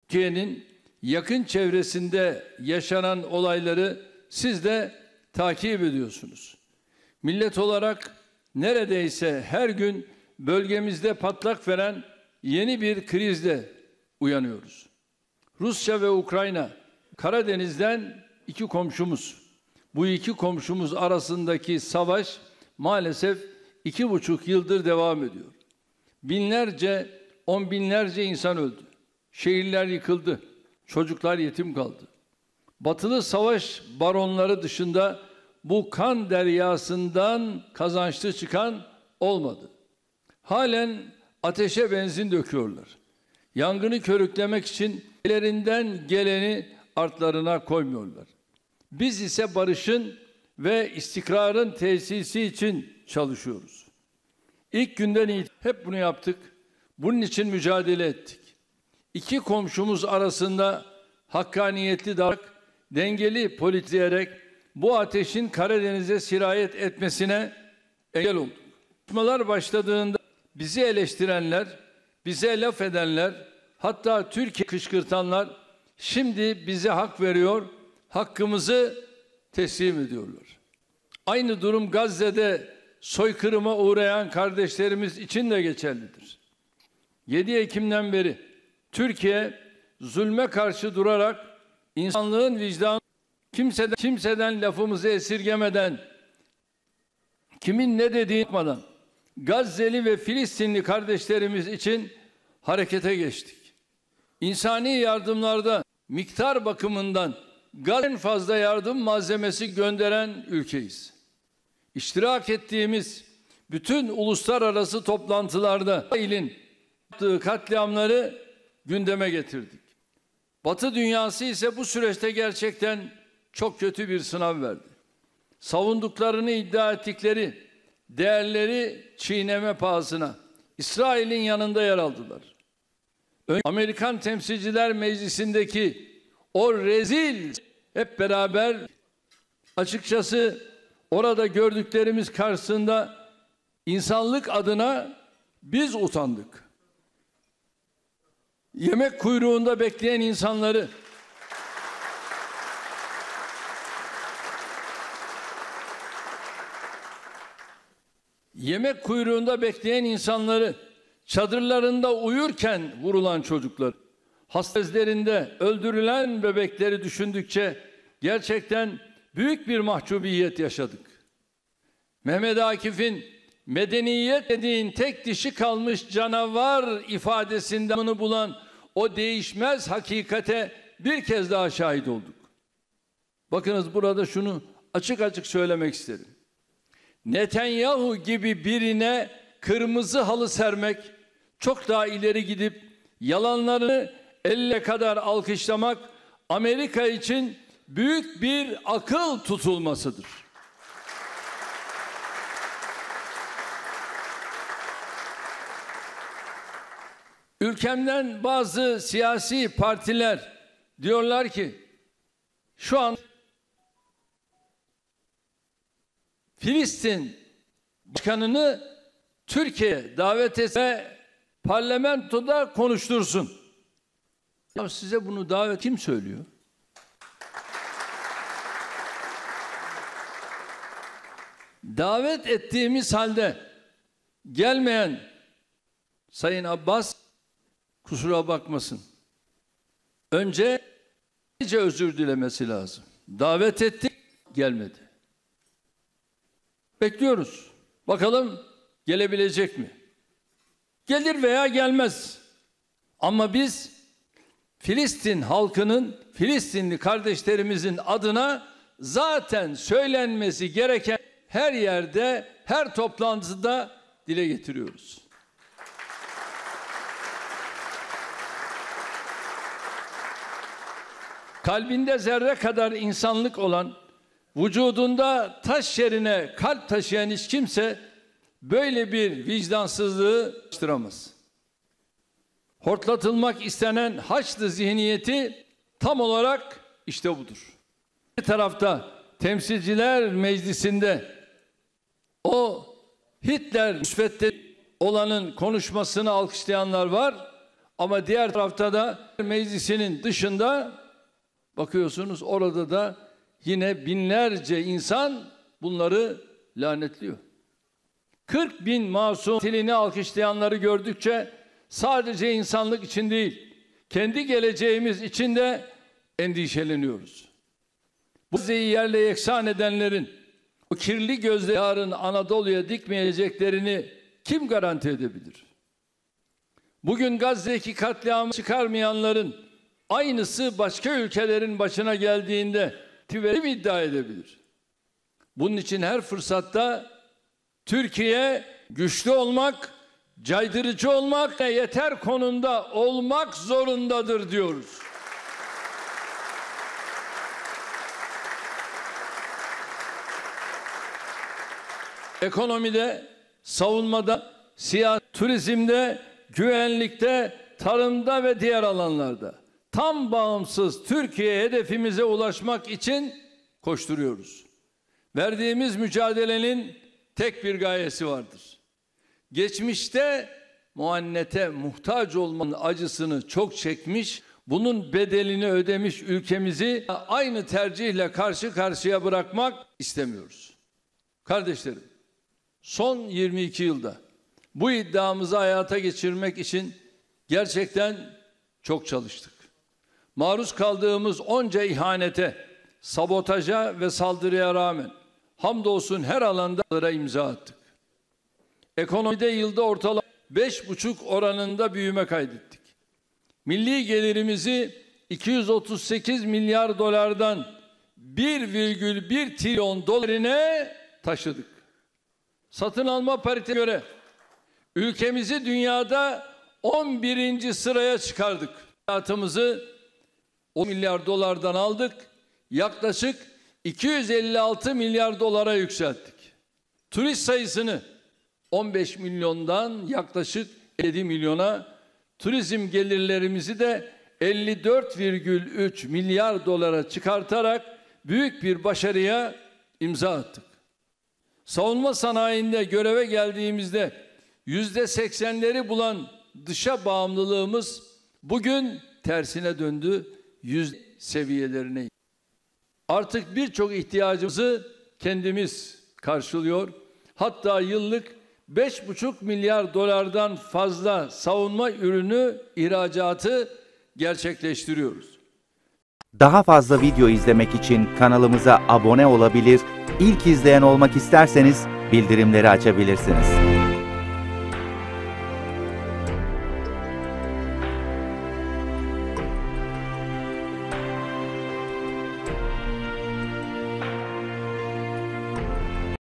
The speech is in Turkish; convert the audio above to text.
Türkiye'nin yakın çevresinde yaşanan olayları siz de takip ediyorsunuz. Millet olarak neredeyse her gün bölgemizde patlak veren yeni bir krizle uyanıyoruz. Rusya ve Ukrayna, Karadeniz'den iki komşumuz. Bu iki komşumuz arasındaki savaş maalesef 2,5 yıldır devam ediyor. Binlerce, on binlerce insan öldü. Şehirler yıkıldı. Çocuklar yetim kaldı. Batılı savaş baronları dışında bu kan deryasından kazançlı çıkan olmadı. Halen ateşe benzin döküyorlar. Yangını körüklemek için ellerinden geleni artlarına koymuyorlar. Biz ise barışın ve istikrarın tesisi için çalışıyoruz. İlk günden itibaren hep bunu yaptık. Bunun için mücadele ettik. İki komşumuz arasında hakkaniyetli davranıp dengeli politleyerek bu ateşin Karadeniz'e sirayet etmesine engel olduk. Çalışmalar başladığında bizi eleştirenler, bize laf edenler, hatta Türkiye kışkırtanlar şimdi bize hak veriyor, hakkımızı teslim ediyorlar. Aynı durum Gazze'de soykırıma uğrayan kardeşlerimiz için de geçerlidir. 7 Ekim'den beri Türkiye zulme karşı durarak insanlığın vicdanı kimseden lafımızı esirgemeden, kimin ne dediğini yapmadan Gazze'li ve Filistinli kardeşlerimiz için harekete geçtik. İnsani yardımlarda miktar bakımından en fazla yardım malzemesi gönderen ülkeyiz. İştirak ettiğimiz bütün uluslararası toplantılarda İsrail'in yaptığı katliamları gündeme getirdik. Batı dünyası ise bu süreçte gerçekten çok kötü bir sınav verdi. Savunduklarını iddia ettikleri değerleri çiğneme pahasına İsrail'in yanında yer aldılar. Amerikan Temsilciler Meclisi'ndeki o rezil hep beraber açıkçası orada gördüklerimiz karşısında insanlık adına biz utandık. Yemek kuyruğunda bekleyen insanları çadırlarında uyurken vurulan çocuklar, hastanelerinde öldürülen bebekleri düşündükçe gerçekten büyük bir mahcubiyet yaşadık. Mehmet Akif'in medeniyet dediğin tek dişi kalmış canavar ifadesinden bunu bulan o değişmez hakikate bir kez daha şahit olduk. Bakınız burada şunu açık açık söylemek isterim. Netanyahu gibi birine kırmızı halı sermek, çok daha ileri gidip yalanlarını elle kadar alkışlamak Amerika için büyük bir akıl tutulmasıdır. Ülkemden bazı siyasi partiler diyorlar ki şu an Filistin başkanını Türkiye'ye davet etse parlamentoda konuştursun. Ya size bunu davet kim söylüyor? Davet ettiğimiz halde gelmeyen Sayın Abbas kusura bakmasın. Önce özür dilemesi lazım. Davet ettik, gelmedi. Bekliyoruz. Bakalım gelebilecek mi? Gelir veya gelmez. Ama biz Filistin halkının, Filistinli kardeşlerimizin adına zaten söylenmesi gereken her yerde, her toplantıda dile getiriyoruz. Kalbinde zerre kadar insanlık olan, vücudunda taş yerine kalp taşıyan hiç kimse böyle bir vicdansızlığı yaptıramaz. Hortlatılmak istenen Haçlı zihniyeti tam olarak işte budur. Bir tarafta Temsilciler Meclisi'nde o Hitler müsvedde olanın konuşmasını alkışlayanlar var Ama diğer tarafta da meclisinin dışında bakıyorsunuz, orada da yine binlerce insan bunları lanetliyor. 40 bin masum katilini alkışlayanları gördükçe sadece insanlık için değil, kendi geleceğimiz için de endişeleniyoruz. Bu Gazze'yi yerle yeksan edenlerin o kirli gözle yarın Anadolu'ya dikmeyeceklerini kim garanti edebilir? Bugün Gazze'deki katliamı çıkarmayanların aynısı başka ülkelerin başına geldiğinde kim iddia edebilir? Bunun için her fırsatta Türkiye güçlü olmak, caydırıcı olmak ve yeter konumda olmak zorundadır diyoruz. Ekonomide, savunmada, siyaset, turizmde, güvenlikte, tarımda ve diğer alanlarda tam bağımsız Türkiye hedefimize ulaşmak için koşturuyoruz. Verdiğimiz mücadelenin tek bir gayesi vardır. Geçmişte muannete muhtaç olmanın acısını çok çekmiş, bunun bedelini ödemiş ülkemizi aynı tercihle karşı karşıya bırakmak istemiyoruz. Kardeşlerim, son 22 yılda bu iddiamızı hayata geçirmek için gerçekten çok çalıştık. Maruz kaldığımız onca ihanete, sabotaja ve saldırıya rağmen hamdolsun her alanda imza attık. Ekonomide yılda ortalama 5,5 oranında büyüme kaydettik. Milli gelirimizi 238 milyar dolardan 1,1 trilyon dolarına taşıdık. Satın alma paritesine göre ülkemizi dünyada 11. sıraya çıkardık. Hayatımızı 10 milyar dolardan aldık, yaklaşık 256 milyar dolara yükselttik. Turist sayısını 15 milyondan yaklaşık 7 milyona, turizm gelirlerimizi de 54,3 milyar dolara çıkartarak büyük bir başarıya imza attık. Savunma sanayinde göreve geldiğimizde %80'leri bulan dışa bağımlılığımız bugün tersine döndü, seviyelerine. Artık birçok ihtiyacımızı kendimiz karşılıyor. Hatta yıllık 5,5 milyar dolardan fazla savunma ürünü ihracatı gerçekleştiriyoruz. Daha fazla video izlemek için kanalımıza abone olabilir, ilk izleyen olmak isterseniz bildirimleri açabilirsiniz.